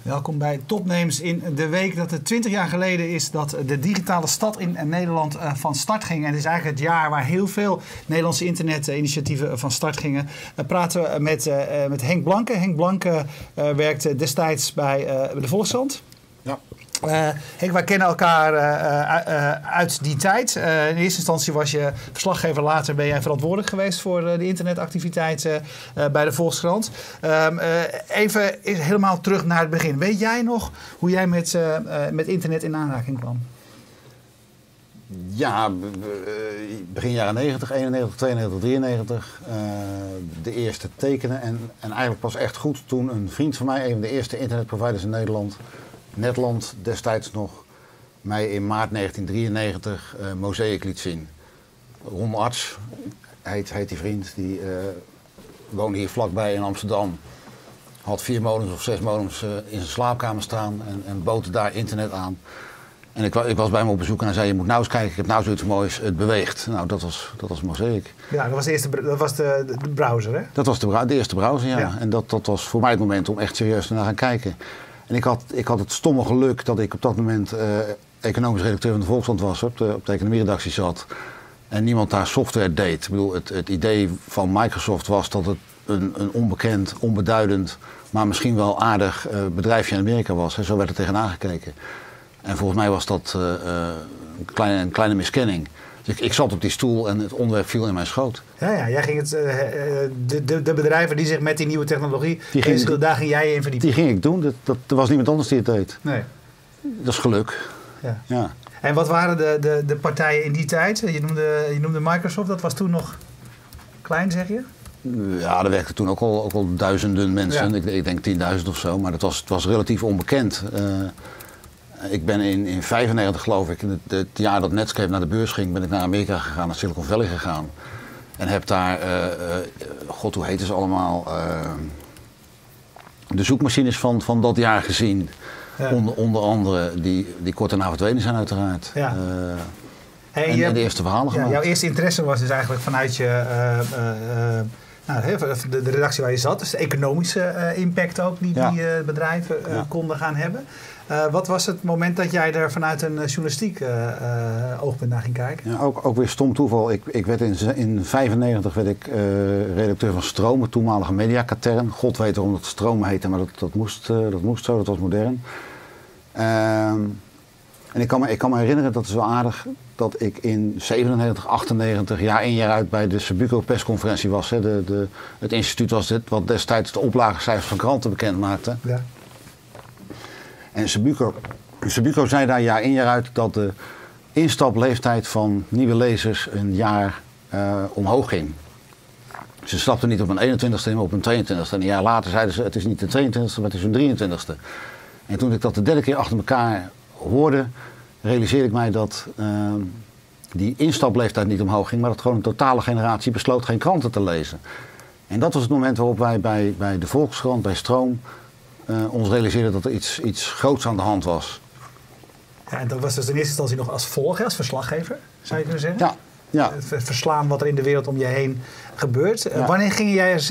Welkom bij Topnames in de week dat het 20 jaar geleden is dat de digitale stad in Nederland van start ging. En het is eigenlijk het jaar waar heel veel Nederlandse internetinitiatieven van start gingen. We praten met Henk Blanke. Henk Blanke werkte destijds bij de Volkskrant. Ja. Henk, wij kennen elkaar uit die tijd. In eerste instantie was je verslaggever, later ben jij verantwoordelijk geweest voor de internetactiviteiten bij de Volkskrant. Even helemaal terug naar het begin. Weet jij nog hoe jij met internet in aanraking kwam? Ja, begin jaren 90, 91, 92, 93. De eerste tekenen. En eigenlijk pas echt goed toen een vriend van mij, een van de eerste internetproviders in Nederland, Netland destijds nog, mij in maart 1993 Mosaic liet zien. Ron Arts heet die vriend, die woonde hier vlakbij in Amsterdam. Had 4 modems of 6 modems in zijn slaapkamer staan en bood daar internet aan. En ik was bij hem op bezoek en hij zei, je moet nou eens kijken, ik heb nou zoiets moois, het beweegt. Nou, dat was Mosaic. Ja, dat was de browser, hè? Dat was de eerste browser, ja. En dat was voor mij het moment om echt serieus naar gaan kijken. En ik had het stomme geluk dat ik op dat moment economisch redacteur van de Volkskrant was, op de economieredactie zat. En niemand daar software deed. Ik bedoel, het idee van Microsoft was dat het een onbekend, onbeduidend, maar misschien wel aardig bedrijfje in Amerika was. Hè. Zo werd er tegenaan gekeken. En volgens mij was dat een kleine miskenning. Dus ik zat op die stoel en het onderwerp viel in mijn schoot. Ja, jij ging de bedrijven die zich met die nieuwe technologie daar ging jij in verdiepen. Die ging ik doen. Er was niemand anders die het deed. Nee. Dat is geluk. Ja. En wat waren de partijen in die tijd? Je noemde Microsoft, dat was toen nog klein, zeg je? Ja, er werkten toen ook al duizenden mensen. Ja. Ik denk 10.000 of zo, maar het was relatief onbekend. Ik ben in 1995 geloof ik, het jaar dat Netscape naar de beurs ging, ben ik naar Amerika gegaan, naar Silicon Valley gegaan. En heb daar, god hoe heten ze allemaal, de zoekmachines van dat jaar gezien. Ja. Onder andere die kort daarna verdwenen zijn uiteraard. Ja. En de eerste verhalen gemaakt. Jouw eerste interesse was dus eigenlijk vanuit je, de redactie waar je zat. Dus de economische impact ook die bedrijven konden gaan hebben. Wat was het moment dat jij er vanuit een journalistiek oogpunt naar ging kijken? Ja, ook weer stom toeval. Ik werd in 1995 werd ik redacteur van Stroom, het toenmalige mediakatern. God weet waarom dat Stroom heette, maar dat moest zo, dat was modern. En ik kan me herinneren, dat is wel aardig, dat ik in 97, 98, jaar in jaar uit bij de Subico persconferentie was. Hè. Het instituut was dit, wat destijds de oplagecijfers van kranten bekend maakte. Ja. En Subico zei daar jaar in jaar uit dat de instapleeftijd van nieuwe lezers een jaar omhoog ging. Ze stapten niet op een 21ste, maar op een 22ste. En een jaar later zeiden ze, het is niet de 22ste, maar het is een 23ste. En toen ik dat de derde keer achter elkaar hoorde, realiseerde ik mij dat die instapleeftijd niet omhoog ging, maar dat gewoon een totale generatie besloot geen kranten te lezen. En dat was het moment waarop wij bij de Volkskrant, bij Stroom, ons realiseerden dat er iets groots aan de hand was. Ja, en dat was dus in eerste instantie nog als volger, als verslaggever, zou je kunnen zeggen? Ja. Het verslaan wat er in de wereld om je heen gebeurt. Ja. Wanneer ging jij er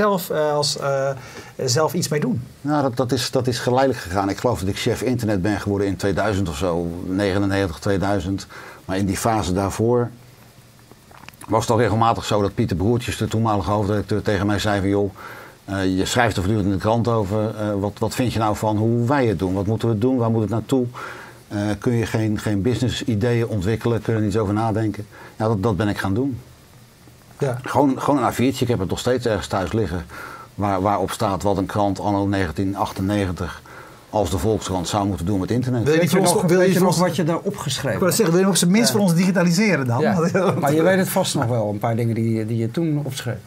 zelf iets mee doen? Nou, dat is geleidelijk gegaan. Ik geloof dat ik chef internet ben geworden in 2000 of zo, 99, 2000. Maar in die fase daarvoor was het al regelmatig zo dat Pieter Broertjes, de toenmalige hoofdredacteur, tegen mij zei van joh, je schrijft er voortdurend in de krant over. Wat vind je nou van hoe wij het doen? Wat moeten we doen? Waar moet het naartoe? Kun je geen business ideeën ontwikkelen? Kun je er niet over nadenken? Ja, dat ben ik gaan doen. Ja. Gewoon een A4'tje. Ik heb het nog steeds ergens thuis liggen. Waarop staat wat een krant anno 1998 als de Volkskrant zou moeten doen met internet. Weet je nog wat je daar opgeschreven hebt? Wil je op zijn minst voor ons digitaliseren dan? Ja. Maar je weet het vast nog wel, een paar dingen die je toen opschreef.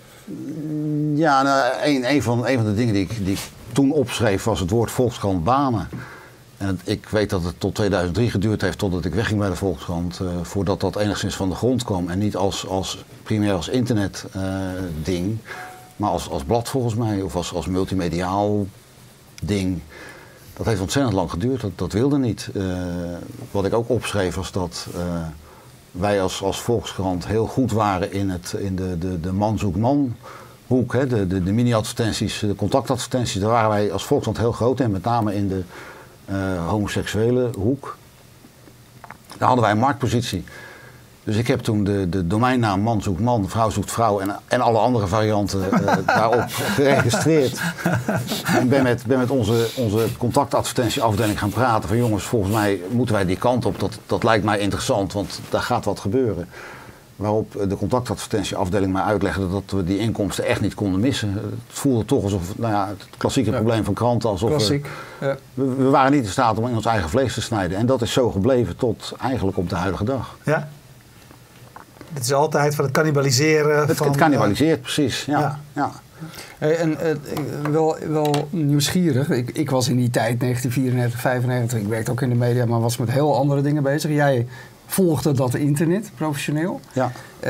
Ja, nou, een van de dingen die ik toen opschreef was het woord Volkskrant banen. En ik weet dat het tot 2003 geduurd heeft totdat ik wegging bij de Volkskrant. Voordat dat enigszins van de grond kwam. En niet primair als internet ding. Maar als blad volgens mij. Of als multimediaal ding. Dat heeft ontzettend lang geduurd. Dat wilde niet. Wat ik ook opschreef was dat wij als Volkskrant heel goed waren in de man zoekt man hoek, hè, de mini-advertenties, de contactadvertenties, daar waren wij als Volkskrant heel groot in, met name in de homoseksuele hoek. Daar hadden wij een marktpositie. Dus ik heb toen de domeinnaam man zoekt man, vrouw zoekt vrouw en alle andere varianten daarop geregistreerd. En ben met onze contactadvertentieafdeling gaan praten van jongens, volgens mij moeten wij die kant op. Dat lijkt mij interessant, want daar gaat wat gebeuren. Waarop de contactadvertentieafdeling mij uitlegde dat we die inkomsten echt niet konden missen. Het voelde toch alsof, het klassieke probleem van kranten, alsof we waren niet in staat om in ons eigen vlees te snijden. En dat is zo gebleven tot eigenlijk op de huidige dag. Ja. Het is altijd van het cannibaliseren. Het cannibaliseert, precies. Ja. En wel nieuwsgierig. Ik was in die tijd, 1994, 95, ik werkte ook in de media, maar was met heel andere dingen bezig. Jij volgde dat internet professioneel. Ja.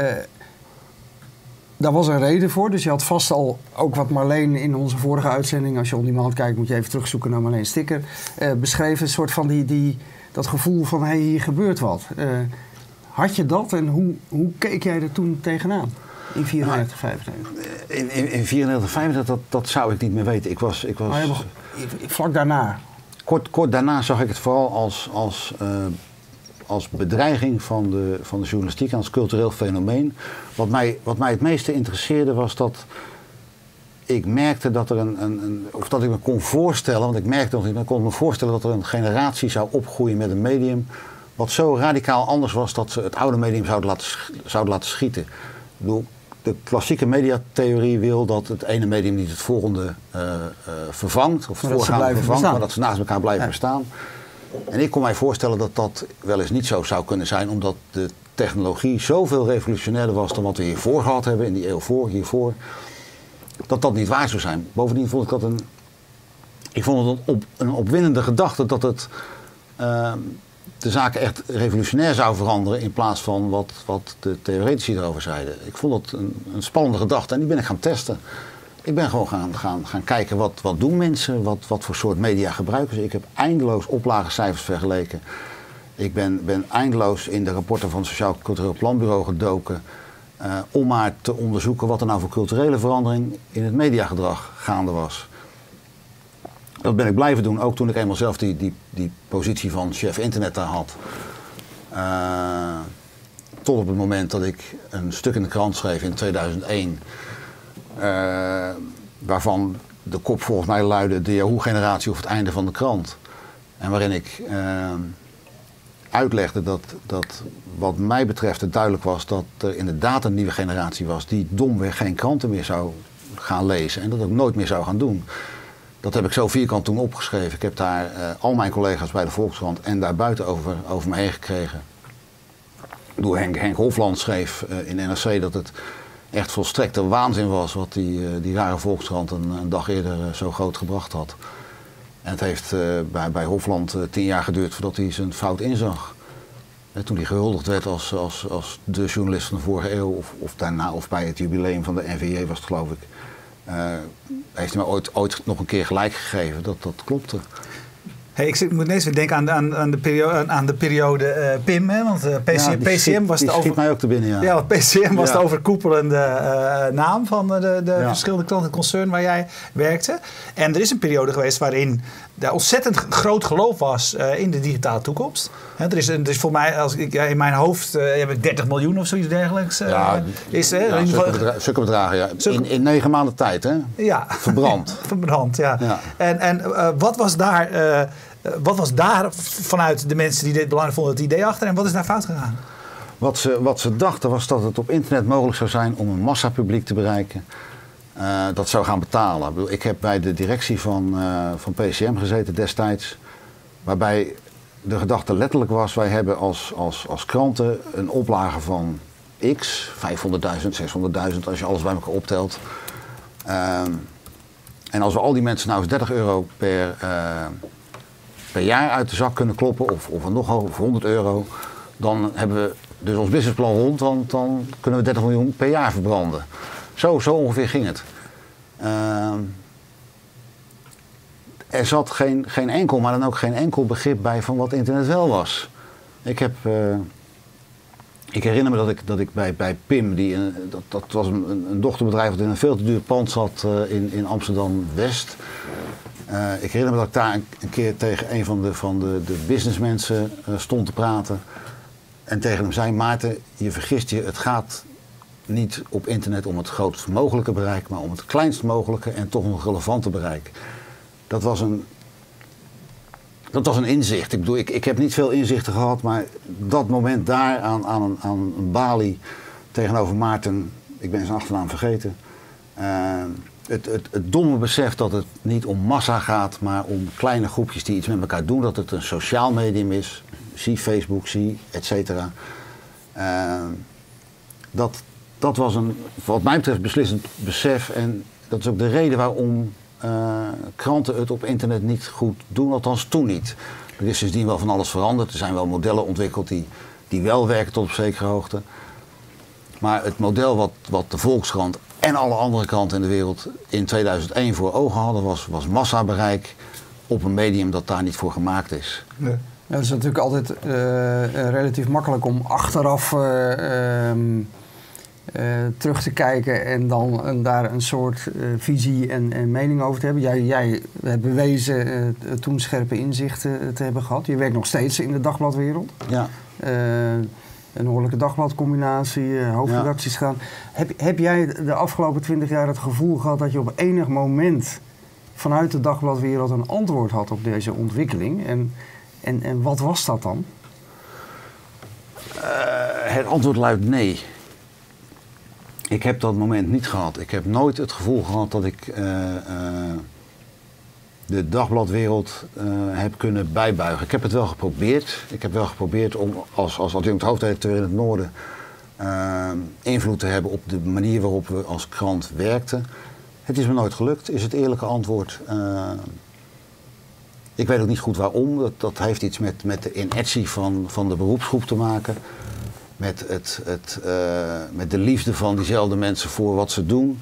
Daar was een reden voor, dus je had vast al, ook wat Marleen in onze vorige uitzending, als je on demand kijkt moet je even terugzoeken naar Marleen Sticker, beschreven, een soort van dat gevoel van hey, hier gebeurt wat. Had je dat en hoe keek jij er toen tegenaan? In 94, 95? In 94, 95, dat zou ik niet meer weten. Ik was vlak daarna? Kort daarna zag ik het vooral als bedreiging van de journalistiek en als cultureel fenomeen. Wat mij het meeste interesseerde was dat ik merkte dat er of dat ik me kon voorstellen, want ik kon me voorstellen dat er een generatie zou opgroeien met een medium wat zo radicaal anders was dat ze het oude medium zouden laten schieten. Ik bedoel, de klassieke mediatheorie wil dat het ene medium niet het volgende vervangt, of het voorgaande vervangt, maar dat ze naast elkaar blijven bestaan. En ik kon mij voorstellen dat dat wel eens niet zo zou kunnen zijn, omdat de technologie zoveel revolutionairder was dan wat we hiervoor gehad hebben, in die eeuw hiervoor, dat niet waar zou zijn. Bovendien vond ik dat een opwindende gedachte dat het de zaken echt revolutionair zou veranderen in plaats van wat de theoretici erover zeiden. Ik vond dat een spannende gedachte en die ben ik gaan testen. Ik ben gewoon gaan kijken wat doen mensen, wat voor soort media gebruiken ze. Ik heb eindeloos oplagecijfers vergeleken. Ik ben eindeloos in de rapporten van het Sociaal Cultureel Planbureau gedoken om maar te onderzoeken wat er nou voor culturele verandering in het mediagedrag gaande was. Dat ben ik blijven doen, ook toen ik eenmaal zelf die positie van chef internet daar had. Tot op het moment dat ik een stuk in de krant schreef in 2001. Waarvan de kop volgens mij luidde de Yahoo-generatie of het einde van de krant. En waarin ik uitlegde dat wat mij betreft het duidelijk was dat er inderdaad een nieuwe generatie was die domweg geen kranten meer zou gaan lezen en dat ook nooit meer zou gaan doen. Dat heb ik zo vierkant toen opgeschreven. Ik heb daar al mijn collega's bij de Volkskrant en daarbuiten over me heen gekregen. Henk Hofland schreef in NRC dat het echt volstrekte waanzin was wat die rare Volkskrant een dag eerder zo groot gebracht had. En het heeft bij Hofland 10 jaar geduurd voordat hij zijn fout inzag. Toen hij gehuldigd werd als de journalist van de vorige eeuw, of daarna, of bij het jubileum van de NVJ was het geloof ik. Heeft hij me ooit nog een keer gelijk gegeven, dat klopte. Hey, ik moet ineens weer denken aan de periode PIM, hè? Want PCM was die schiet mij ook te binnen, ja. Ja, want PCM was de overkoepelende naam van de verschillende klanten, het concern waar jij werkte. En er is een periode geweest waarin er ontzettend groot geloof was in de digitale toekomst. Er is voor mij, in mijn hoofd heb ik 30 miljoen of zoiets dergelijks. Zulke bedragen, ja. In 9 maanden tijd, hè? Ja. Verbrand. Verbrand, ja. En wat was daar... Wat was daar vanuit de mensen die dit belangrijk vonden het idee achter en wat is daar fout gegaan? Wat ze dachten was dat het op internet mogelijk zou zijn om een massapubliek te bereiken. Dat zou gaan betalen. Ik heb bij de directie van PCM gezeten destijds. Waarbij de gedachte letterlijk was, wij hebben als kranten een oplage van x, 500.000, 600.000 als je alles bij elkaar optelt. En als we al die mensen nou eens 30 euro per jaar uit de zak kunnen kloppen, of nog hoger, of 100 euro, dan hebben we dus ons businessplan rond, dan kunnen we 30 miljoen per jaar verbranden. Zo ongeveer ging het. Er zat geen enkel, maar dan ook geen enkel begrip bij van wat internet wel was. Ik Ik herinner me dat ik bij Pim, dat was een dochterbedrijf dat in een veel te duur pand zat in Amsterdam-West. Ik herinner me dat ik daar een keer tegen een van de businessmensen stond te praten. En tegen hem zei: Maarten, je vergist je, het gaat niet op internet om het grootst mogelijke bereik, maar om het kleinst mogelijke en toch nog relevante bereik. Dat was een inzicht. Ik bedoel, ik heb niet veel inzichten gehad, maar dat moment daar aan een balie tegenover Maarten, ik ben zijn achternaam vergeten. Het domme besef dat het niet om massa gaat, maar om kleine groepjes die iets met elkaar doen. Dat het een sociaal medium is. Zie Facebook, zie et cetera. Dat was wat mij betreft, beslissend besef. En dat is ook de reden waarom kranten het op internet niet goed doen. Althans toen niet. Er is sindsdien wel van alles veranderd. Er zijn wel modellen ontwikkeld die wel werken tot op zekere hoogte. Maar het model wat de Volkskrant en alle andere kranten in de wereld in 2001 voor ogen hadden, was massabereik op een medium dat daar niet voor gemaakt is. Nee. Ja, het is natuurlijk altijd relatief makkelijk om achteraf terug te kijken en dan daar een soort visie en mening over te hebben. Jij hebt bewezen toen scherpe inzichten te hebben gehad. Je werkt nog steeds in de dagbladwereld. Ja. Een Noordelijke Dagbladcombinatie, hoofdredacties gaan. Heb jij de afgelopen 20 jaar het gevoel gehad dat je op enig moment vanuit de dagbladwereld een antwoord had op deze ontwikkeling? En wat was dat dan? Het antwoord luidt nee. Ik heb dat moment niet gehad. Ik heb nooit het gevoel gehad dat ik de dagbladwereld heb kunnen bijbuigen. Ik heb het wel geprobeerd. Ik heb wel geprobeerd om als adjunct hoofdredacteur in het Noorden invloed te hebben op de manier waarop we als krant werkten. Het is me nooit gelukt, is het eerlijke antwoord. Ik weet ook niet goed waarom. Dat heeft iets met de inertie van de beroepsgroep te maken. Met de liefde van diezelfde mensen voor wat ze doen.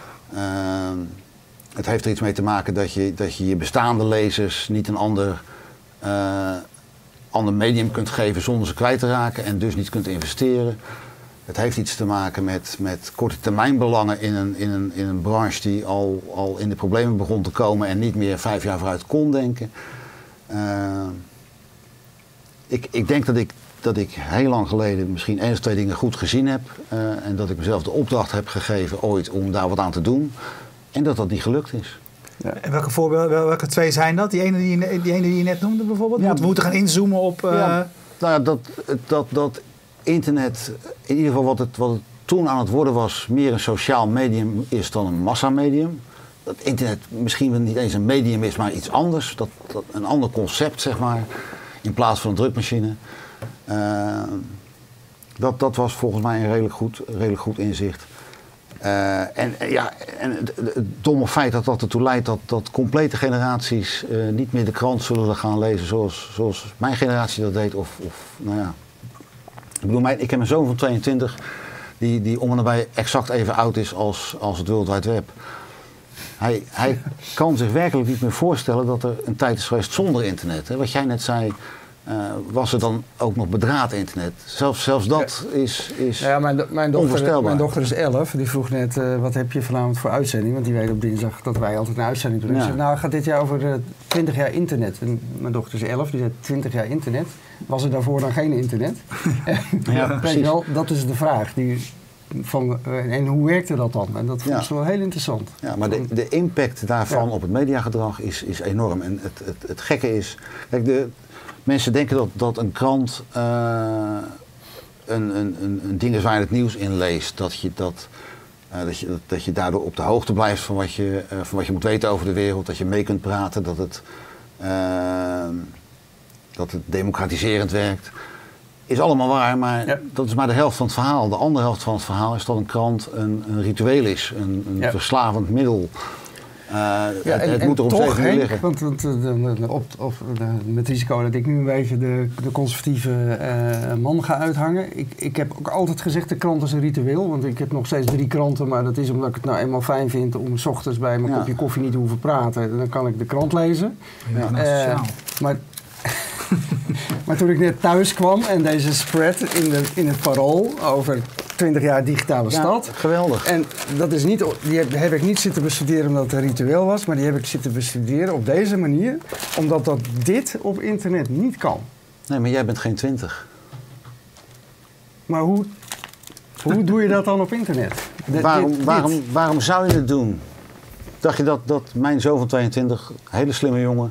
Het heeft er iets mee te maken dat je bestaande lezers niet een ander medium kunt geven zonder ze kwijt te raken en dus niet kunt investeren. Het heeft iets te maken met korte termijn belangen in een branche die al in de problemen begon te komen en niet meer 5 jaar vooruit kon denken. Ik denk dat ik heel lang geleden misschien 1 of 2 dingen goed gezien heb. En dat ik mezelf de opdracht heb gegeven ooit om daar wat aan te doen. En dat niet gelukt is. Ja. En welke 2 zijn dat? Die ene die je net noemde bijvoorbeeld? Ja, we moeten gaan inzoomen op... Ja, nou, dat internet, in ieder geval wat het toen aan het worden was, meer een sociaal medium is dan een massamedium. Dat internet misschien niet eens een medium is, maar iets anders. Dat een ander concept, zeg maar, in plaats van een drukmachine. Dat was volgens mij een redelijk goed inzicht. En het domme feit dat ertoe leidt dat complete generaties niet meer de krant zullen gaan lezen zoals mijn generatie dat deed. Nou ja. Ik bedoel, ik heb een zoon van 22 die om en nabij exact even oud is als het World Wide Web. Hij kan zich werkelijk niet meer voorstellen dat er een tijd is geweest zonder internet. Hè. Wat jij net zei, was er dan ook nog bedraad internet. Zelfs dat is onvoorstelbaar. Mijn dochter is 11. Die vroeg net, wat heb je vanavond voor uitzending? Want die weet op dinsdag dat wij altijd een uitzending doen. Ja. Nou, gaat dit jaar over 20 jaar internet. En mijn dochter is 11, die zei 20 jaar internet. Was er daarvoor dan geen internet? Ja, precies. Wel, dat is de vraag. En hoe werkte dat dan? En dat vond ik wel heel interessant. Ja, maar de impact daarvan op het mediagedrag is enorm. En het gekke is... Kijk, mensen denken dat een krant een ding is waar je het nieuws in leest. Dat je daardoor op de hoogte blijft van wat je moet weten over de wereld. Dat je mee kunt praten. Dat het democratiserend werkt. Is allemaal waar, maar dat is maar de helft van het verhaal. De andere helft van het verhaal is dat een krant een ritueel is. Een verslavend middel. Het moet er op zeker manier liggen. Want met het risico dat ik nu een beetje de conservatieve man ga uithangen. Ik heb ook altijd gezegd, de krant is een ritueel. Want ik heb nog steeds 3 kranten, maar dat is omdat ik het nou eenmaal fijn vind om 's ochtends bij mijn kopje koffie niet te hoeven praten. Dan kan ik de krant lezen. Ja. Maar Maar toen ik net thuis kwam en deze spread in het Parool over 20 jaar digitale stad. Geweldig. En dat is niet, die heb ik niet zitten bestuderen omdat het een ritueel was, maar die heb ik zitten bestuderen op deze manier, omdat dit op internet niet kan. Nee, maar jij bent geen 20. Maar hoe doe je dat dan op internet? Waarom zou je het doen? Dacht je dat mijn zoon van 22, hele slimme jongen,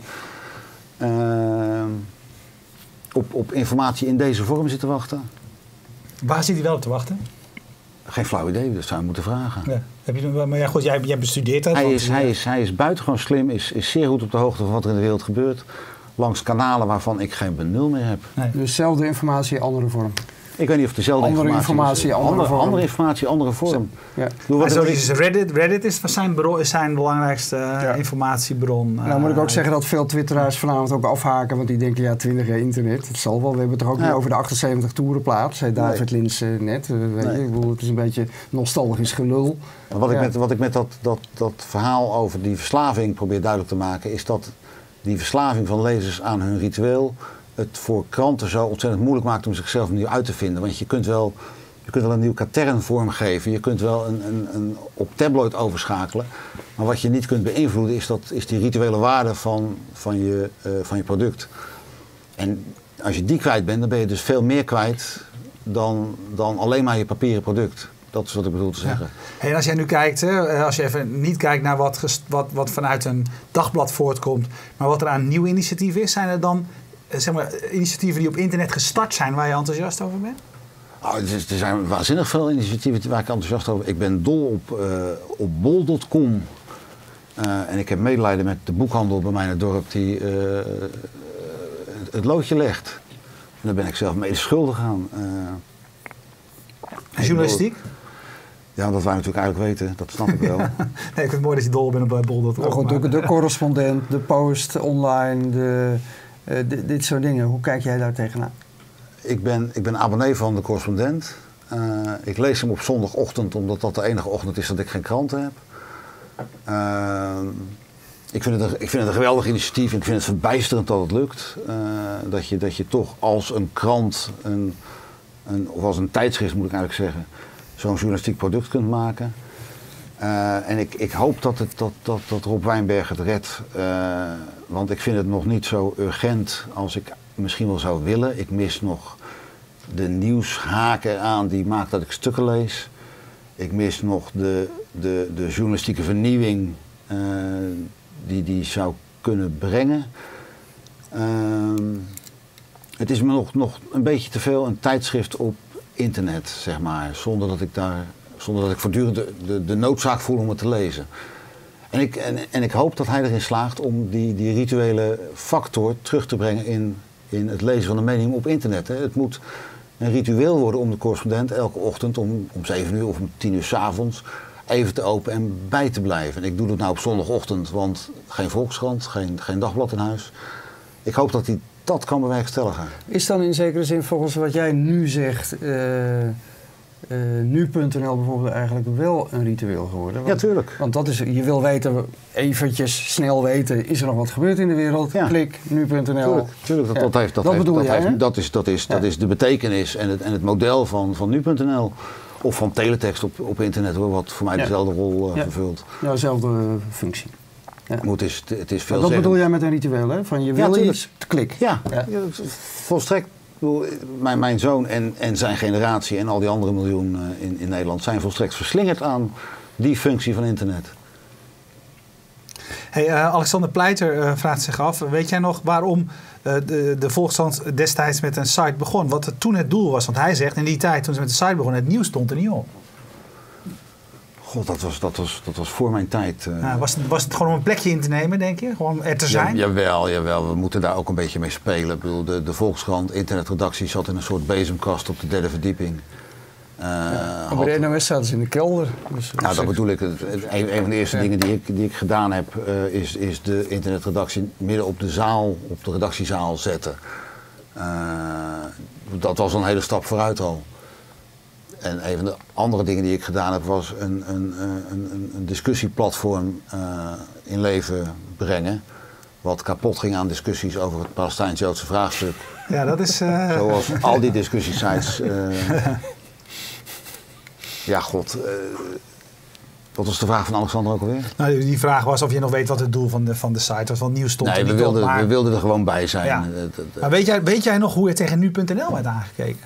op informatie in deze vorm zit te wachten? Waar zit hij wel op te wachten? Geen flauw idee, dat zou je moeten vragen. Ja. Maar ja, goed, jij bestudeert dat. Hij is buitengewoon slim, is zeer goed op de hoogte van wat er in de wereld gebeurt. Langs kanalen waarvan ik geen benul meer heb. Nee. Dus dezelfde informatie, andere vorm. Ik weet niet of dezelfde andere informatie is. Andere informatie, andere vorm. Ja. Reddit is zijn belangrijkste informatiebron. Nou moet ik ook zeggen dat veel twitteraars vanavond ook afhaken, want die denken, ja, 20 jaar internet, het zal wel. We hebben het toch ook niet over de 78 toerenplaat, zei David Lins net. Weet je, ik bedoel, het is een beetje nostalgisch gelul. Wat ik met dat verhaal over die verslaving probeer duidelijk te maken, is dat die verslaving van lezers aan hun ritueel het voor kranten zo ontzettend moeilijk maakt om zichzelf opnieuw uit te vinden. Want je kunt wel een nieuw katern vormgeven, je kunt wel een op tabloid overschakelen. Maar wat je niet kunt beïnvloeden is die rituele waarde van je product. En als je die kwijt bent, dan ben je dus veel meer kwijt dan alleen maar je papieren product. Dat is wat ik bedoel te zeggen. Ja. En als jij nu kijkt, als je even niet kijkt naar wat vanuit een dagblad voortkomt, maar wat er aan nieuw initiatief is, zijn er dan zeg maar, initiatieven die op internet gestart zijn waar je enthousiast over bent? Er zijn waanzinnig veel initiatieven waar ik enthousiast over ben. Ik ben dol op bol.com. En ik heb medelijden met de boekhandel bij mij in het dorp die het loodje legt. En daar ben ik zelf mede schuldig aan. Journalistiek? Ja, dat wij natuurlijk eigenlijk weten, dat snap ik wel. Nee, ik vind het mooi dat je dol bent op bol.com. Nou, de correspondent, de post online, dit soort dingen. Hoe kijk jij daar tegenaan? Ik ben abonnee van de correspondent. Ik lees hem op zondagochtend, omdat dat de enige ochtend is dat ik geen kranten heb. Ik vind het een geweldig initiatief. Ik vind het verbijsterend dat het lukt. Dat je toch als een krant, of als een tijdschrift moet ik eigenlijk zeggen, zo'n journalistiek product kunt maken. En ik hoop dat Rob Wijnberg het redt. Want ik vind het nog niet zo urgent als ik misschien wel zou willen. Ik mis nog de nieuwshaken aan die maakt dat ik stukken lees. Ik mis nog de journalistieke vernieuwing die zou kunnen brengen. Het is me nog een beetje te veel een tijdschrift op internet, zeg maar. Zonder dat ik voortdurend de noodzaak voel om het te lezen. En ik hoop dat hij erin slaagt om die rituele factor terug te brengen in het lezen van een mening op internet. Hè. Het moet een ritueel worden om de correspondent elke ochtend om 7 uur of om 10 uur 's avonds even te openen en bij te blijven. En ik doe dat nou op zondagochtend, want geen Volkskrant, geen dagblad in huis. Ik hoop dat hij dat kan bewerkstelligen. Is dan in zekere zin volgens wat jij nu zegt, nu.nl bijvoorbeeld eigenlijk wel een ritueel geworden? Ja, tuurlijk. Want dat is, je wil weten, eventjes snel weten, is er nog wat gebeurd in de wereld? Ja. Klik, nu.nl. Tuurlijk, dat is de betekenis en het model van nu.nl. Of van teletext op internet, hoor, wat voor mij dezelfde rol vervult. Ja, dezelfde functie. Ja. Het is veel dat bedoel jij met een ritueel, hè? Van je wil iets, klik. Ja, volstrekt. Mijn zoon en zijn generatie en al die andere miljoen in Nederland zijn volstrekt verslingerd aan die functie van internet. Hey, Alexander Pleiter vraagt zich af, weet jij nog waarom de Volkskrant destijds met een site begon? Wat toen het doel was? Want hij zegt in die tijd toen ze met de site begonnen, het nieuws stond er niet op. God, dat was voor mijn tijd. Was het gewoon om een plekje in te nemen, denk je? Gewoon er te zijn? Jawel. We moeten daar ook een beetje mee spelen. Ik bedoel, de Volkskrant internetredactie zat in een soort bezemkast op de 3e verdieping. Bij de NOS zaten ze in de kelder. Dus dat bedoel ik. Een van de eerste dingen die ik gedaan heb, is de internetredactie midden op de redactiezaal zetten. Dat was een hele stap vooruit al. En een van de andere dingen die ik gedaan heb, was een discussieplatform in leven brengen. wat kapot ging aan discussies over het Palestijns-Joodse vraagstuk. Ja, dat is... Zoals al die discussiesites. Wat was de vraag van Alexander ook alweer? Nou, die vraag was of je nog weet wat het doel van de site was. Want nieuws stond Nee, er niet we op. wilden er gewoon bij zijn. Ja. Maar weet jij nog hoe er tegen nu.nl werd aangekeken?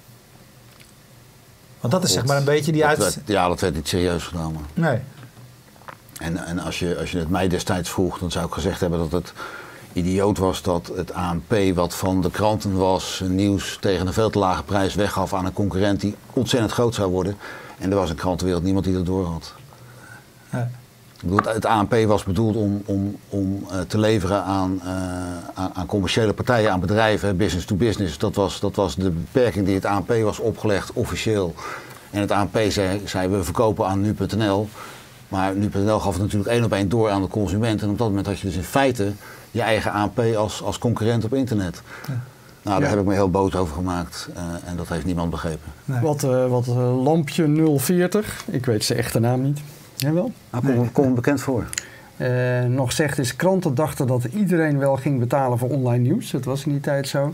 Want dat is zeg maar een beetje die dat werd niet serieus genomen. Nee. En als je het mij destijds vroeg, dan zou ik gezegd hebben dat het idioot was dat het ANP, wat van de kranten was, nieuws tegen een veel te lage prijs weggaf aan een concurrent die ontzettend groot zou worden. En er was een krantenwereld niemand die dat door had. Nee. Ik bedoel, het ANP was bedoeld om te leveren aan commerciële partijen, aan bedrijven, business to business. Dat was de beperking die het ANP was opgelegd, officieel. En het ANP zei we verkopen aan nu.nl. Maar nu.nl gaf het natuurlijk 1 op 1 door aan de consument. En op dat moment had je dus in feite je eigen ANP als concurrent op internet. Ja. Nou, daar heb ik me heel boos over gemaakt. En dat heeft niemand begrepen. Nee. Wat Lampje 040, ik weet zijn echte naam niet. Jij wel? Nou, kom me bekend voor. Nog zegt is, kranten dachten dat iedereen wel ging betalen voor online nieuws. Dat was in die tijd zo.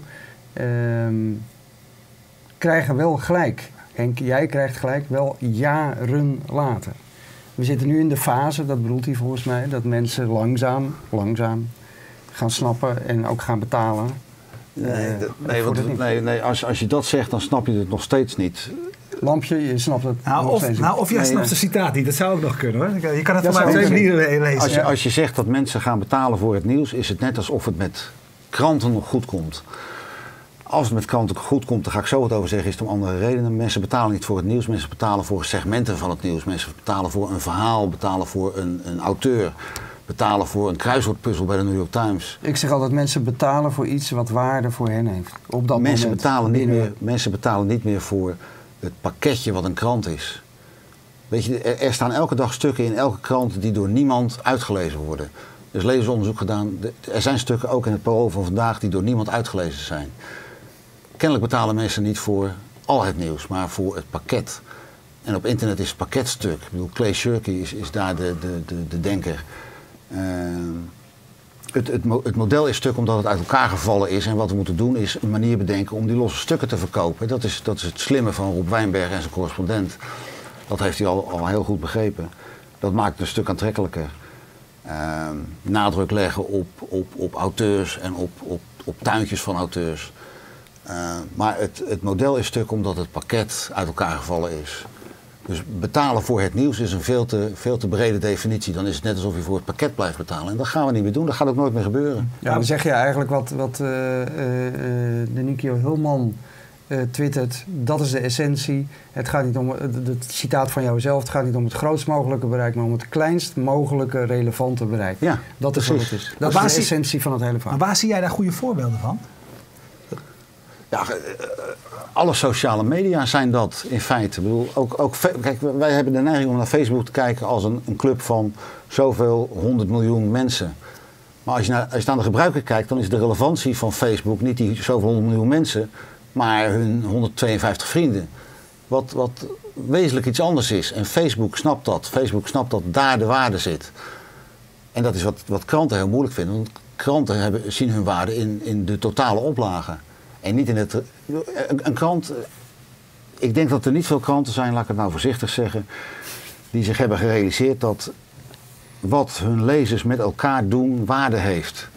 Krijgen wel gelijk. Henk, jij krijgt gelijk wel jaren later. We zitten nu in de fase, dat bedoelt hij volgens mij, dat mensen langzaam gaan snappen en ook gaan betalen. Nee, als je dat zegt, dan snap je het nog steeds niet. Lampje, je snapt het nog steeds niet. Of jij snapt de citaat niet, dat zou ook nog kunnen hoor. Je kan het voor mij op 2 manieren lezen. Als je zegt dat mensen gaan betalen voor het nieuws, is het net alsof het met kranten nog goed komt. Als het met kranten goed komt, daar ga ik zo wat over zeggen, is het om andere redenen. Mensen betalen niet voor het nieuws, mensen betalen voor segmenten van het nieuws. Mensen betalen voor een verhaal, betalen voor een auteur, betalen voor een kruiswoordpuzzel bij de New York Times. Ik zeg altijd, mensen betalen voor iets wat waarde voor hen heeft. Op dat mensen moment. Mensen betalen niet meer voor het pakketje wat een krant is. Weet je, er staan elke dag stukken in elke krant die door niemand uitgelezen worden. Er is lezersonderzoek gedaan. Er zijn stukken ook in het Parool van vandaag die door niemand uitgelezen zijn. Kennelijk betalen mensen niet voor al het nieuws, maar voor het pakket. En op internet is het pakketstuk. Ik bedoel, Clay Shirky is daar de denker. Het model is stuk omdat het uit elkaar gevallen is. En wat we moeten doen is een manier bedenken om die losse stukken te verkopen. Dat is het slimme van Rob Wijnberg en zijn correspondent. Dat heeft hij al heel goed begrepen. Dat maakt het een stuk aantrekkelijker. Nadruk leggen op auteurs en op tuintjes van auteurs. Maar het model is stuk omdat het pakket uit elkaar gevallen is. Dus betalen voor het nieuws is een veel te brede definitie. Dan is het net alsof je voor het pakket blijft betalen. En dat gaan we niet meer doen. Dat gaat ook nooit meer gebeuren. Ja, dan zeg je eigenlijk wat Denikio Hulman twittert. Dat is de essentie. Het gaat niet om het citaat van jouzelf. Het gaat niet om het grootst mogelijke bereik, maar om het kleinst mogelijke relevante bereik. Ja, dat is wat het is. Dat is de essentie van het hele verhaal. Maar waar zie jij daar goede voorbeelden van? Ja, alle sociale media zijn dat in feite. Ik bedoel, kijk, wij hebben de neiging om naar Facebook te kijken als een club van zoveel 100 miljoen mensen. Maar als je naar de gebruiker kijkt, dan is de relevantie van Facebook niet die zoveel 100 miljoen mensen, maar hun 152 vrienden. Wat wezenlijk iets anders is. En Facebook snapt dat. Facebook snapt dat daar de waarde zit. En dat is wat kranten heel moeilijk vinden. Want kranten zien hun waarde in de totale oplage. En niet in een krant. Ik denk dat er niet veel kranten zijn, laat ik het nou voorzichtig zeggen, die zich hebben gerealiseerd dat wat hun lezers met elkaar doen waarde heeft.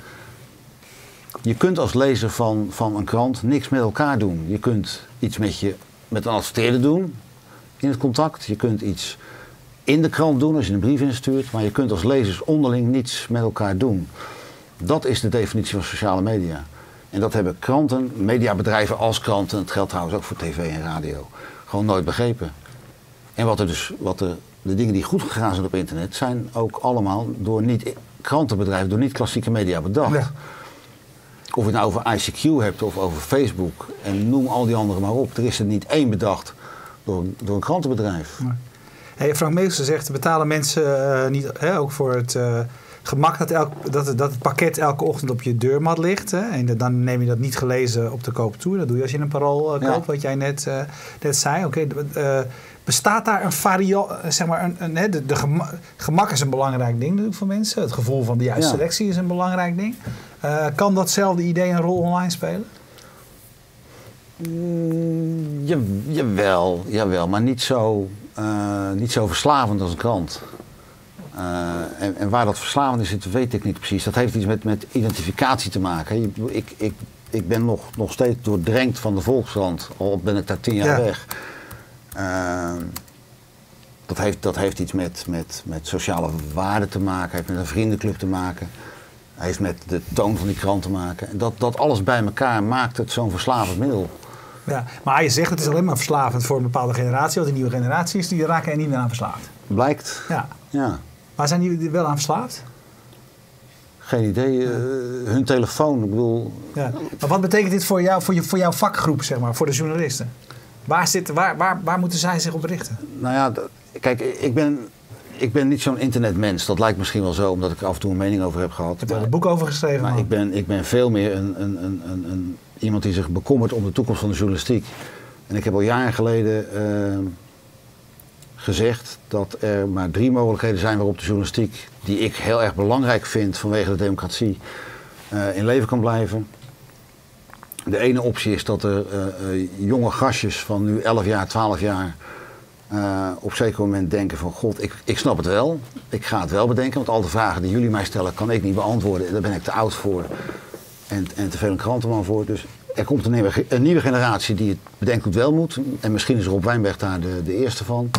Je kunt als lezer van een krant niks met elkaar doen. Je kunt iets met een adverteerder doen in het contact. Je kunt iets in de krant doen als je een brief instuurt. Maar je kunt als lezers onderling niets met elkaar doen. Dat is de definitie van sociale media. En dat hebben kranten, mediabedrijven als kranten, het geldt trouwens ook voor tv en radio, gewoon nooit begrepen. En de dingen die goed gegaan zijn op internet, zijn ook allemaal door niet-krantenbedrijven, door niet-klassieke media bedacht. Ja. Of je het nou over ICQ hebt of over Facebook en noem al die anderen maar op. Er is er niet één bedacht door een krantenbedrijf. Nee. Hey, Frank Meester zegt, betalen mensen niet ook voor het gemak dat het pakket elke ochtend op je deurmat ligt. Hè? En dan neem je dat niet gelezen op de koop toe. Dat doe je als je een Parool koopt, wat jij net zei. Bestaat daar een variant, zeg maar, gemak is een belangrijk ding natuurlijk voor mensen. Het gevoel van de juiste selectie is een belangrijk ding. Kan datzelfde idee een rol online spelen? Jawel, maar niet zo verslavend als een krant. En waar dat verslavend is, weet ik niet precies. Dat heeft iets met identificatie te maken. Ik ben nog steeds doordrenkt van de Volkskrant, al ben ik daar 10 jaar weg. Dat heeft iets met sociale waarden te maken, heeft met een vriendenclub te maken. Heeft met de toon van die krant te maken. En dat alles bij elkaar maakt het zo'n verslavend middel. Ja, maar je zegt het is alleen maar verslavend voor een bepaalde generatie. Want de nieuwe generaties die raken er niet meer aan verslaafd. Blijkt. Ja. Maar zijn die wel aan verslaafd? Geen idee. Hun telefoon, ik bedoel... Ja. Maar wat betekent dit voor jouw vakgroep, zeg maar, voor de journalisten? Waar moeten zij zich op richten? Nou ja, kijk, ik ben niet zo'n internetmens. Dat lijkt misschien wel zo, omdat ik er af en toe een mening over heb gehad. Je hebt er een boek over geschreven. Maar ik ben veel meer iemand die zich bekommert om de toekomst van de journalistiek. En ik heb al jaren geleden gezegd dat er maar 3 mogelijkheden zijn waarop de journalistiek, die ik heel erg belangrijk vind vanwege de democratie, in leven kan blijven. De ene optie is dat er jonge gastjes van nu 11 jaar, 12 jaar op zeker moment denken van god, ik snap het wel. Ik ga het wel bedenken, want al de vragen die jullie mij stellen kan ik niet beantwoorden. Daar ben ik te oud voor en te veel een krantenman voor. Dus er komt een nieuwe generatie die het bedenkt hoe het wel moet. En misschien is Rob Wijnberg daar de eerste van.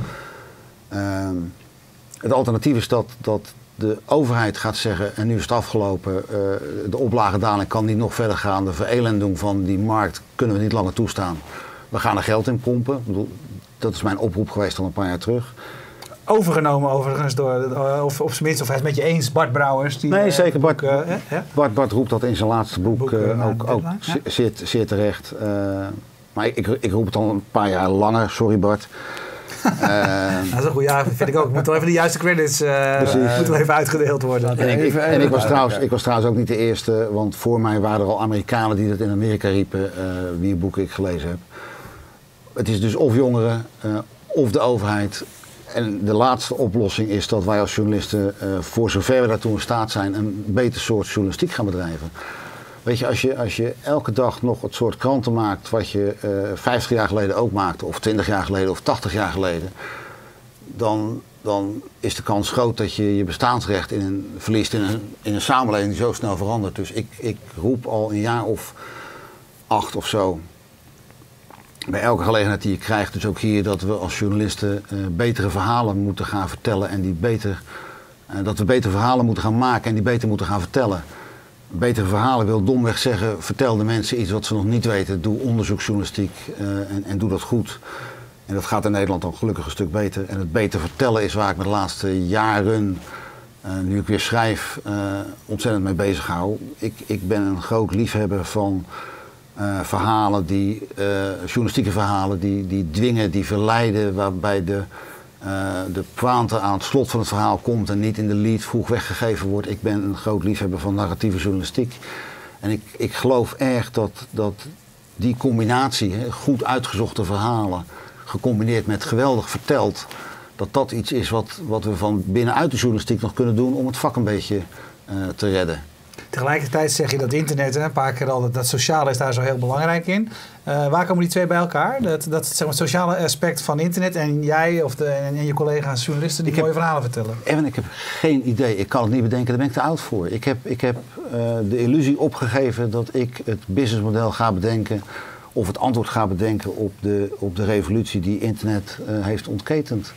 Het alternatief is dat de overheid gaat zeggen, en nu is het afgelopen, de oplagedaling kan niet nog verder gaan. De verelending van die markt kunnen we niet langer toestaan. We gaan er geld in pompen. Ik bedoel, dat is mijn oproep geweest al een paar jaar terug. Overgenomen overigens of zijn minst, of hij is het met je eens, Bart Brouwers. Nee, zeker. Bart roept dat in zijn laatste boek ook zeer terecht. Maar ik roep het al een paar jaar langer, sorry Bart. Dat is een goed jaar, vind ik ook. Moet wel even de juiste credits moeten even uitgedeeld worden. En ik was trouwens ook niet de eerste, want voor mij waren er al Amerikanen die dat in Amerika riepen, wie boeken ik gelezen heb. Het is dus of jongeren, of de overheid. En de laatste oplossing is dat wij als journalisten, voor zover we daartoe in staat zijn, een beter soort journalistiek gaan bedrijven. Weet je, als je elke dag nog het soort kranten maakt wat je 50 jaar geleden ook maakte, of 20 jaar geleden, of 80 jaar geleden, dan is de kans groot dat je je bestaansrecht verliest in een samenleving die zo snel verandert. Dus ik roep al een jaar of 8 of zo, bij elke gelegenheid die je krijgt, dus ook hier, dat we als journalisten betere verhalen moeten gaan vertellen en dat we betere verhalen moeten gaan maken en die beter moeten gaan vertellen. Betere verhalen wil domweg zeggen, vertel de mensen iets wat ze nog niet weten. Doe onderzoeksjournalistiek en doe dat goed. En dat gaat in Nederland dan gelukkig een stuk beter. En het beter vertellen is waar ik me de laatste jaren, nu ik weer schrijf, ontzettend mee bezig hou. Ik ben een groot liefhebber van verhalen, journalistieke verhalen die dwingen, die verleiden, waarbij de pointe aan het slot van het verhaal komt en niet in de lead vroeg weggegeven wordt. Ik ben een groot liefhebber van narratieve journalistiek. En ik geloof erg dat die combinatie, goed uitgezochte verhalen, gecombineerd met geweldig verteld, dat iets is wat we van binnenuit de journalistiek nog kunnen doen om het vak een beetje te redden. Tegelijkertijd zeg je dat internet, een paar keer al, dat sociale is daar zo heel belangrijk in. Waar komen die twee bij elkaar? Dat zeg maar, het sociale aspect van internet en jij en je collega's journalisten die mooie verhalen vertellen. Evan, ik heb geen idee. Ik kan het niet bedenken, daar ben ik te oud voor. Ik heb de illusie opgegeven dat ik het businessmodel ga bedenken of het antwoord ga bedenken op de revolutie die internet heeft ontketend.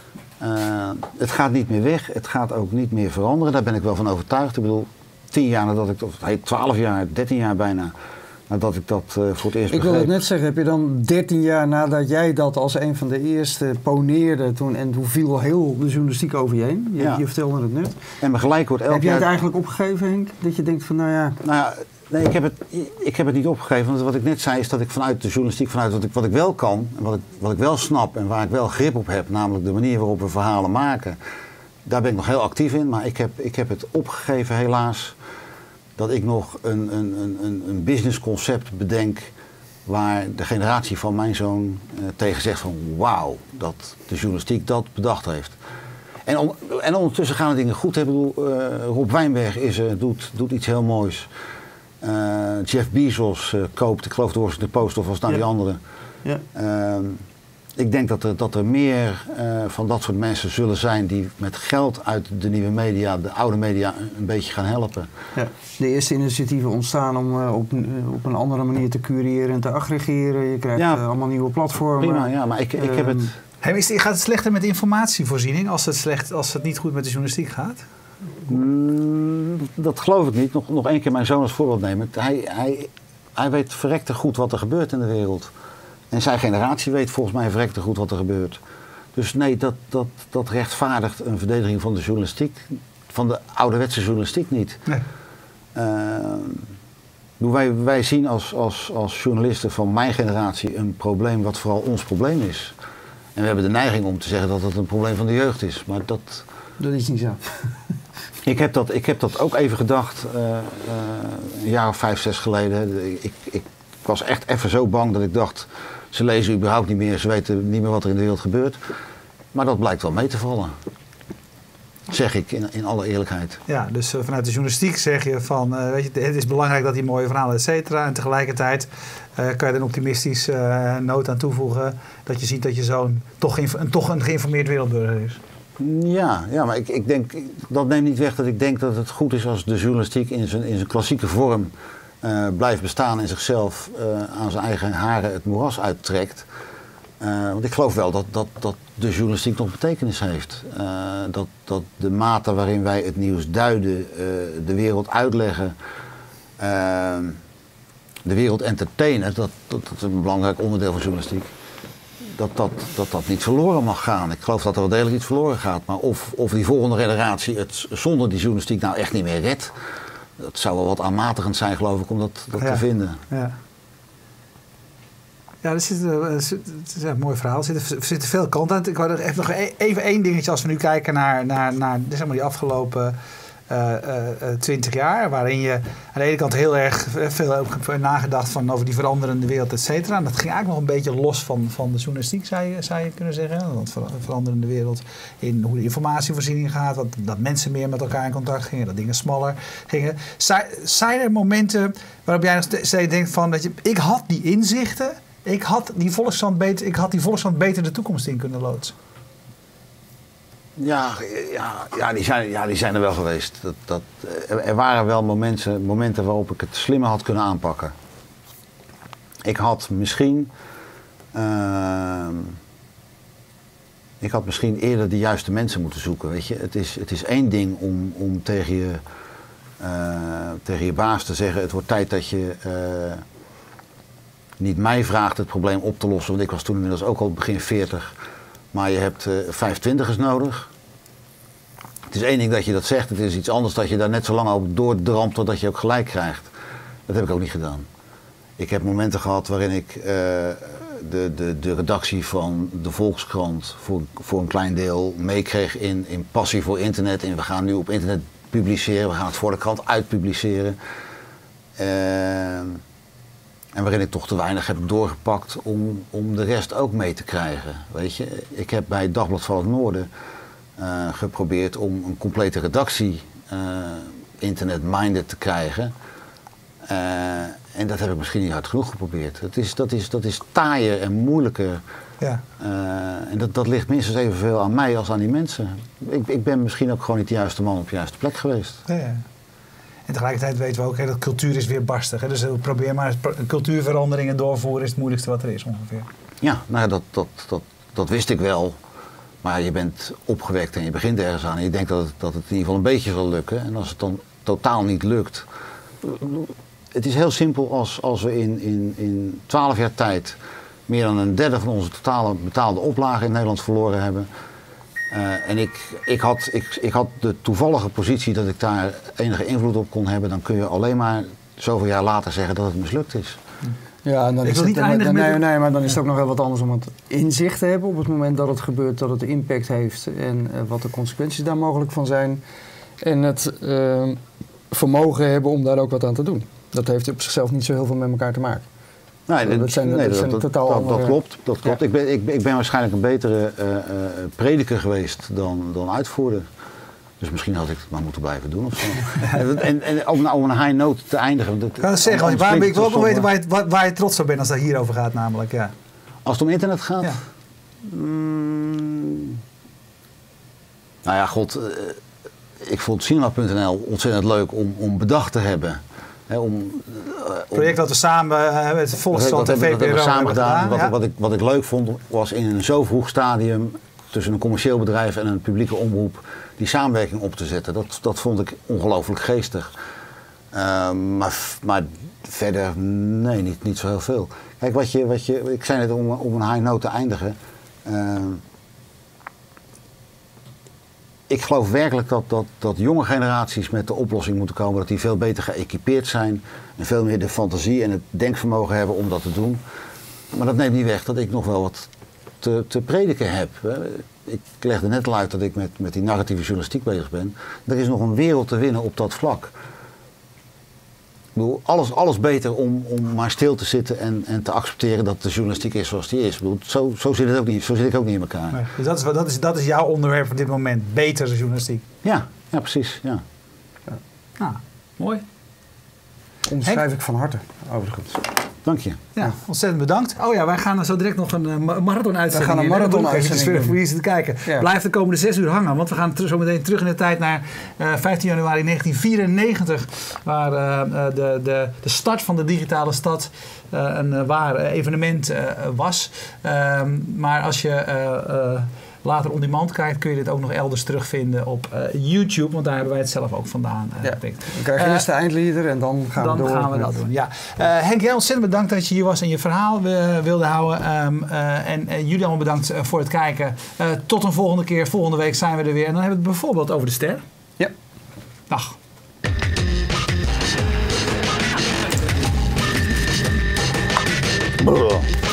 Het gaat niet meer weg, het gaat ook niet meer veranderen. Daar ben ik wel van overtuigd. Ik bedoel, 10 jaar nadat ik, 12 jaar, 13 jaar bijna, nadat ik dat voor het eerst begreep. Ik wil het net zeggen, heb je dan 13 jaar nadat jij dat als een van de eerste poneerde toen, en toen viel heel de journalistiek over je heen? Je vertelde het net. En me gelijk wordt elk jaar... Heb jij het eigenlijk opgegeven, Henk? Dat je denkt van, nou ja... Nee, ik heb het niet opgegeven. Want wat ik net zei is dat ik vanuit de journalistiek, vanuit wat ik wel kan, en wat ik wel snap en waar ik wel grip op heb, namelijk de manier waarop we verhalen maken, daar ben ik nog heel actief in. Maar ik heb het opgegeven helaas dat ik nog een businessconcept bedenk waar de generatie van mijn zoon tegen zegt van wauw, dat de journalistiek dat bedacht heeft. En ondertussen gaan de dingen goed. Ik bedoel, Rob Wijnberg doet iets heel moois. Jeff Bezos koopt, ik geloof de Washington Post of was nou die andere. Ja. Ik denk dat er meer van dat soort mensen zullen zijn die met geld uit de nieuwe media, de oude media, een beetje gaan helpen. Ja. De eerste initiatieven ontstaan om op een andere manier te cureren en te aggregeren. Je krijgt allemaal nieuwe platformen. Prima, ja, maar ik heb het... Gaat het slechter met informatievoorziening als het niet goed met de journalistiek gaat? Dat geloof ik niet. Nog één keer mijn zoon als voorbeeld nemen. Hij weet verrekte goed wat er gebeurt in de wereld. En zijn generatie weet volgens mij verrekte goed wat er gebeurt. Dus nee, dat rechtvaardigt een verdediging van de journalistiek, van de ouderwetse journalistiek niet. Nee. Wij zien als journalisten van mijn generatie een probleem wat vooral ons probleem is. En we hebben de neiging om te zeggen dat het een probleem van de jeugd is. Maar dat is niet zo. Ik heb dat ook even gedacht, een jaar of 5, 6 geleden. Ik was echt even zo bang dat ik dacht, ze lezen überhaupt niet meer, ze weten niet meer wat er in de wereld gebeurt. Maar dat blijkt wel mee te vallen. Zeg ik in alle eerlijkheid. Ja, dus vanuit de journalistiek zeg je van, weet je, het is belangrijk dat die mooie verhalen, et cetera. En tegelijkertijd kan je er een optimistisch noot aan toevoegen dat je ziet dat je zoon toch een geïnformeerd wereldburger is. Ja, maar ik denk, dat neemt niet weg dat ik denk dat het goed is als de journalistiek in zijn klassieke vorm blijft bestaan en zichzelf aan zijn eigen haren het moeras uittrekt. Want ik geloof wel dat de journalistiek nog betekenis heeft. Dat de mate waarin wij het nieuws duiden, de wereld uitleggen, de wereld entertainen, dat is een belangrijk onderdeel van journalistiek. Dat niet verloren mag gaan. Ik geloof dat er wel degelijk iets verloren gaat. Maar of die volgende generatie het zonder die journalistiek nou echt niet meer redt, dat zou wel wat aanmatigend zijn, geloof ik, om dat te vinden. Ja, het is een mooi verhaal. Er zitten veel kanten aan. Ik wou even nog even één dingetje als we nu kijken naar zeg maar die afgelopen 20 jaar. Waarin je aan de ene kant heel erg veel hebt nagedacht over die veranderende wereld, et cetera. En dat ging eigenlijk nog een beetje los van de journalistiek, zou je kunnen zeggen. Want veranderende wereld in hoe de informatievoorziening gaat. Dat mensen meer met elkaar in contact gingen. Dat dingen smaller gingen. Zijn er momenten waarop jij nog steeds denkt van, dat ik had die inzichten. Ik had die Volkskrant beter de toekomst in kunnen loodsen. Ja, die zijn er wel geweest. Er waren wel momenten waarop ik het slimmer had kunnen aanpakken. Ik had misschien eerder de juiste mensen moeten zoeken. Weet je? Het is één ding om tegen je baas te zeggen, het wordt tijd dat je niet mij vraagt het probleem op te lossen, want ik was toen inmiddels ook al begin 40. Maar je hebt 25ers nodig. Het is één ding dat je dat zegt. Het is iets anders dat je daar net zo lang op doordrampt totdat je ook gelijk krijgt. Dat heb ik ook niet gedaan. Ik heb momenten gehad waarin ik de redactie van de Volkskrant voor een klein deel meekreeg in passie voor internet. En we gaan nu op internet publiceren. We gaan het voor de krant uitpubliceren. En waarin ik toch te weinig heb doorgepakt om de rest ook mee te krijgen. Weet je? Ik heb bij het Dagblad van het Noorden geprobeerd om een complete redactie internet-minded te krijgen. En dat heb ik misschien niet hard genoeg geprobeerd. Dat is taaier en moeilijker. Ja. En dat ligt minstens evenveel aan mij als aan die mensen. Ik ben misschien ook gewoon niet de juiste man op de juiste plek geweest. Ja. En tegelijkertijd weten we ook dat cultuur is weer barstig. Hè? Dus probeer maar cultuurveranderingen doorvoeren is het moeilijkste wat er is ongeveer. Ja, nou dat wist ik wel. Maar je bent opgewekt en je begint ergens aan. En je denkt dat het in ieder geval een beetje zal lukken. En als het dan totaal niet lukt. Het is heel simpel als we in 12 jaar tijd meer dan een derde van onze totale betaalde oplage in Nederland verloren hebben. En ik had de toevallige positie dat ik daar enige invloed op kon hebben. Dan kun je alleen maar zoveel jaar later zeggen dat het mislukt is. Ja, en dan is het, maar dan is het ook nog wel wat anders om het inzicht te hebben op het moment dat het gebeurt, dat het impact heeft en wat de consequenties daar mogelijk van zijn. En het vermogen hebben om daar ook wat aan te doen. Dat heeft op zichzelf niet zo heel veel met elkaar te maken. Nee, dat zijn totaal andere... dat klopt. Dat klopt. Ja. Ik ben waarschijnlijk een betere prediker geweest dan uitvoerder. Dus misschien had ik het maar moeten blijven doen of zo. en om een high note te eindigen. Ik kan het zeggen, ik wil ook wel weten waar je trots op bent als het hierover gaat namelijk. Ja. Als het om internet gaat? Ja. Nou ja, god. Ik vond cinema.nl ontzettend leuk om bedacht te hebben. Project dat we samen hebben, het Volkskrant en VPRO hebben samen gedaan. Ja. Wat ik leuk vond, was in een zo vroeg stadium tussen een commercieel bedrijf en een publieke omroep die samenwerking op te zetten. Dat vond ik ongelooflijk geestig. Maar verder, nee, niet zo heel veel. Kijk, ik zei net om een high note te eindigen. Ik geloof werkelijk dat jonge generaties met de oplossing moeten komen. Dat die veel beter geëquipeerd zijn. En veel meer de fantasie en het denkvermogen hebben om dat te doen. Maar dat neemt niet weg dat ik nog wel wat te prediken heb. Ik legde net al uit dat ik met die narratieve journalistiek bezig ben. Er is nog een wereld te winnen op dat vlak. Ik bedoel, alles beter om maar stil te zitten en te accepteren dat de journalistiek is zoals die is. Ik bedoel, zo zit het ook niet. Zo zit ik ook niet in elkaar. Nee, dus dat is jouw onderwerp op dit moment. Betere journalistiek. Ja, precies. Ja. Nou, mooi. Onderschrijf ik van harte, overigens. Dank je. Ja, ontzettend bedankt. Oh ja, wij gaan zo direct nog een marathon-uitzending. We gaan een marathon-uitzending voor wie zit te kijken. Ja. Blijf de komende 6 uur hangen, want we gaan zo meteen terug in de tijd naar 15 januari 1994, waar de start van de digitale stad een waar evenement was. Maar als je later on demand kijkt, kun je dit ook nog elders terugvinden op YouTube, want daar hebben wij het zelf ook vandaan gepikt. Dan krijg je eerst de eindlieder en dan gaan we door. Dan gaan we dat doen, ja. Henk, jij ontzettend bedankt dat je hier was en je verhaal wilde houden. En jullie allemaal bedankt voor het kijken. Tot een volgende keer. Volgende week zijn we er weer. En dan hebben we het bijvoorbeeld over de ster. Ja. Dag.